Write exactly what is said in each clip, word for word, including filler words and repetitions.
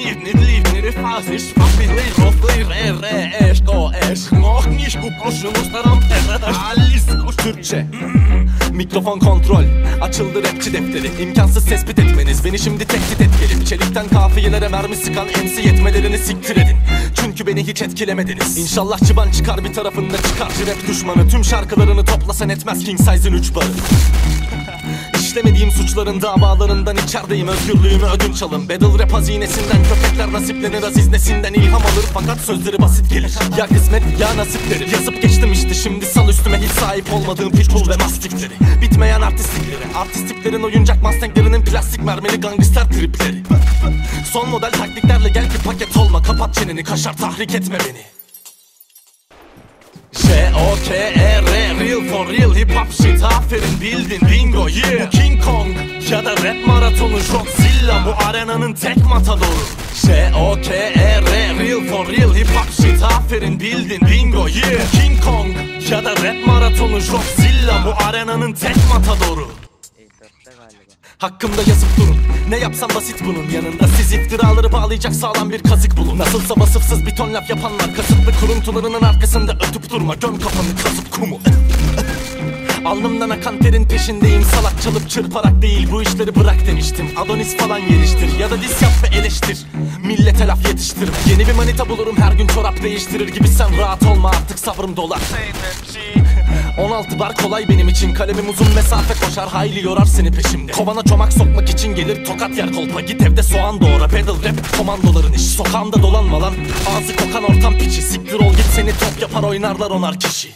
liv, nicht liv, nicht fast, ich mach mich liv, auf liv, er, er, eş, go, eş, noch nicht, bu koşuluşlarım, Alice, koş Türkçe. Mikrofon kontrol, açıldı rapçi defteri. İmkansız tespit etmeniz, beni şimdi tehdit et gelin. Çelikten kafiyelere mermi sıkan M C yetmelerini siktir edin. Çünkü beni hiç etkilemediniz. İnşallah çıban çıkar bir tarafında çıkar rap düşmanı. Tüm şarkılarını toplasan etmez King Size'ın üç barı. İşlemediğim suçların davalarından içerideyim, özgürlüğümü ödünç alın. Battle rap hazinesinden köpekler nasiplenir, aziz nesinden ilham alır. Fakat sözleri basit gelir, ya kısmet ya nasipleri. Yazıp geçtim işte, şimdi sal üstüme hiç sahip olmadığım pitbull ve mastikleri. Bitmeyen artistlikleri, artistliklerin oyuncak mustanglerinin plastik mermeli gangster tripleri. Son model taktiklerle gel bir paket olma, kapat çeneni, kaşar tahrik etme beni. J O K E R, real for real, hip hop shit, aferin bildin bingo yeah. King Kong ya da rap maratonu Godzilla, bu arenanın tek matadoru. J O K E R, real for real, hip hop shit, aferin bildin bingo yeah. King Kong ya da rap maratonu Godzilla, bu arenanın tek matadoru. Hakkımda yazıp durun, ne yapsam basit bunun yanında. Siz iftiraları bağlayacak sağlam bir kazık bulun. Nasılsa vasıfsız bir ton laf yapanlar, kasıtlı kuruntularının arkasında ötüp durma. Göm kafanı kazıp kumu. Alnımdan akan terin peşindeyim, salak çalıp çırparak değil, bu işleri bırak demiştim. Adonis falan geliştir ya da dis yap ve eleştir, millete laf yetiştirme. Yeni bir manita bulurum, her gün çorap değiştirir gibi. Sen rahat olma, artık sabrım dolar. on altı bar kolay benim için, kalemim uzun mesafe koşar, hayli yorar seni peşimde. Kovana çomak sokmak için gelir tokat yer kolpa, git evde soğan doğra. Battle rap komandoların iş, sokağımda dolanma lan, ağzı kokan ortam piçi. Siktir ol git, seni top yapar oynarlar onar kişi.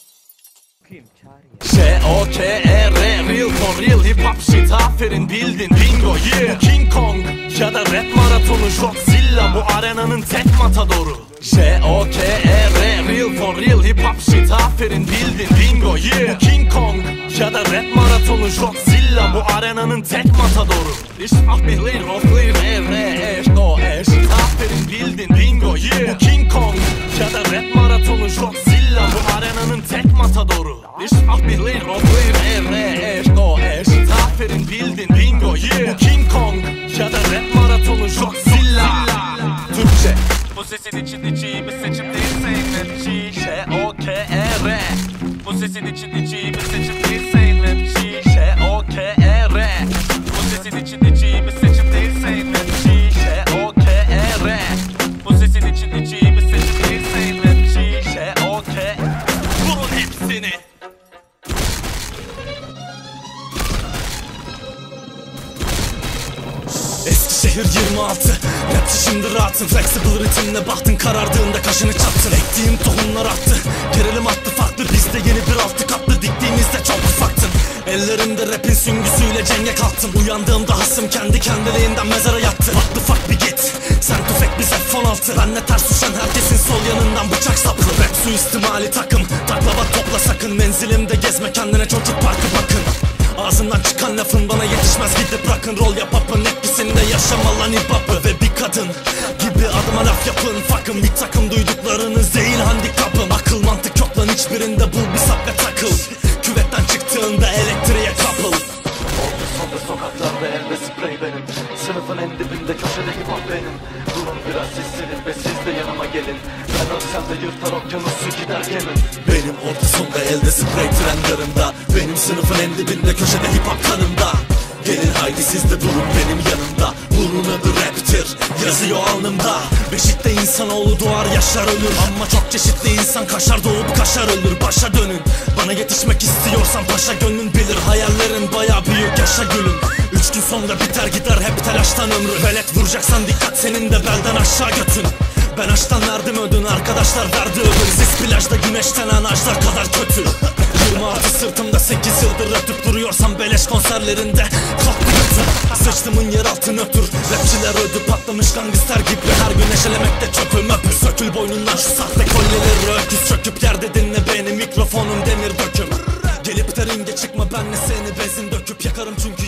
J O K E R, real for real, hip hop shit, aferin bildin bingo yeah. King Kong ya da rap maratonu Godzilla, bu arenanın tek matadoru. J O K E R, real for real, hip hop shit, aferin bildin bingo yeah. King Kong ya da rap maratonu Godzilla, bu arenanın tek matadoru. Ich mach mich leer, auf leer, er, eş, go, eş, aferin bildin bingo yeah. King Kong ya da rap maratonu Godzilla, bu arenanın tek matadoru. Ich mach mich leer, auf leer, er, eş, go, eş, aferin bildin bingo yeah. King Kong ya da rap maratonu Godzilla. Türkçe. Bu sesin içindeki iyi bir seçim değilse rapçi. J O K E R. Bu sesin içindeki iyi bir seçim değilse rapçi. J O K E R. Bu sesin içindeki iyi bir seçim değilse rapçi. J O K E R. Bu sesin içindeki iyi bir seçim değilse rapçi. J O K. Vurun hepsini. Eskişehir yirmi altı, rapçi şimdi rahatın. Flexible ritimle baktın, karardığında kaşını çattın. Ektiğim tohumlar attı, gerilim attı farklı. Bizde yeni bir altı katlı, diktiğimizde çok ufaktın. Ellerimde rapin süngüsüyle cenge kalktım. Uyandığımda hasım kendi kendiliğinden mezara yattı. What the fuck bir git, sen tüfek biz F on altı. Benle ters düşen herkesin sol yanından bıçak saplı. Rap suistimali takım, taklava topla sakın. Menzilimde gezme, kendine çocuk parkı bakın. Ağzından çıkan lafın bana yetişmez, gidip rock'n'roll yap hapın. Etkisinde yaşama lan hip hop'ı. Ve bir kadın gibi adıma laf yapın. Fuck'ın bir takım, duyduklarınız değil handikapım. Akıl mantık yok lan hiçbirinde, bul bir sap ve takıl. Küvetten çıktığında elektriğe kapıl. Orta sonda sokaklarda elde sprey benim. Sınıfın en dibinde köşede hip hop benim. Durun biraz seslenin ve siz de yanıma gelin. Ben ölsem de yırtar okyanusu gider gemin. Benim orta sonda elde sprey trendlarımda. Benim sınıfın en dibinde köşede hip hop kanımda. Gelin haydi siz de durun benim yanımda. Bunun adı raptir, yazıyor alnımda. Beşikte insanoğlu doğar yaşar ölür. Ama çok çeşitli insan kaşar doğup kaşar ölür. Başa dönün, bana yetişmek istiyorsan paşa gönlün bilir. Hayallerin baya büyük, yaşa gülüm. Üç gün sonra biter gider hep telaştan ömrü. Velet vuracaksan dikkat, senin de belden aşağı götün. Ben açtan verdim ödün, arkadaşlar verdi ödün. Siz plajda güneşlenen ağaçlar kadar kötü. yirmi altı sırtımda sekiz yıldır ötüp duruyorsam beleş konserlerinde kalk bir götür. Sıçtımın yer altı nötr, rapçiler ödü patlamış gangster gibi. Her gün neşelemekte çöpüm öpür. Sökül boynundan şu sahte kolyeleri, öküz çöküp yerde dinle beni, mikrofonum demir döküm. Gelip de ringe çıkma, benle seni benzin döküp yakarım çünkü